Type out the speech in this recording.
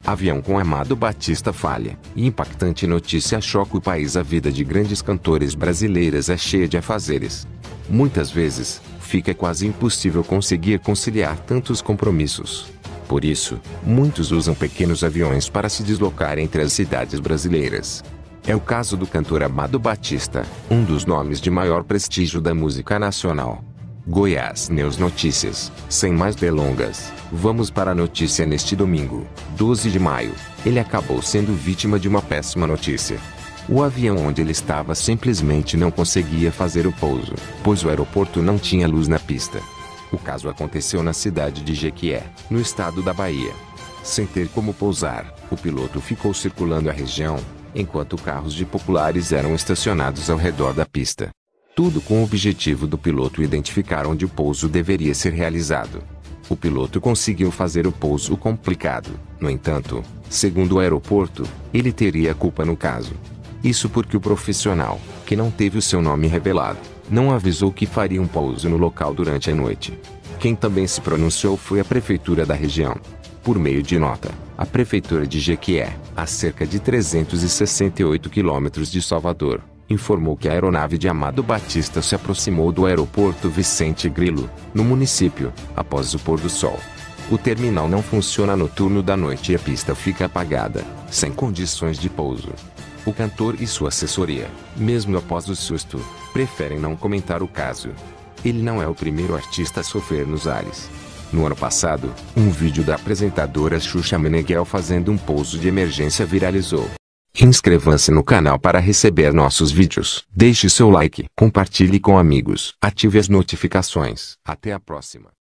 Avião com Amado Batista falha. E impactante notícia choca o país. A vida de grandes cantores brasileiras é cheia de afazeres. Muitas vezes, fica quase impossível conseguir conciliar tantos compromissos. Por isso, muitos usam pequenos aviões para se deslocar entre as cidades brasileiras. É o caso do cantor Amado Batista, um dos nomes de maior prestígio da música nacional. Goiás News Notícias. Sem mais delongas, vamos para a notícia. Neste domingo, 12 de maio, ele acabou sendo vítima de uma péssima notícia. O avião onde ele estava simplesmente não conseguia fazer o pouso, pois o aeroporto não tinha luz na pista. O caso aconteceu na cidade de Jequié, no estado da Bahia. Sem ter como pousar, o piloto ficou circulando a região, enquanto carros de populares eram estacionados ao redor da pista. Tudo com o objetivo do piloto identificar onde o pouso deveria ser realizado. O piloto conseguiu fazer o pouso complicado. No entanto, segundo o aeroporto, ele teria culpa no caso. Isso porque o profissional, que não teve o seu nome revelado, não avisou que faria um pouso no local durante a noite. Quem também se pronunciou foi a prefeitura da região. Por meio de nota, a prefeitura de Jequié, a cerca de 368 quilômetros de Salvador, informou que a aeronave de Amado Batista se aproximou do aeroporto Vicente Grilo, no município, após o pôr do sol. O terminal não funciona no turno da noite e a pista fica apagada, sem condições de pouso. O cantor e sua assessoria, mesmo após o susto, preferem não comentar o caso. Ele não é o primeiro artista a sofrer nos ares. No ano passado, um vídeo da apresentadora Xuxa Meneghel fazendo um pouso de emergência viralizou. Inscreva-se no canal para receber nossos vídeos. Deixe seu like, compartilhe com amigos, ative as notificações. Até a próxima.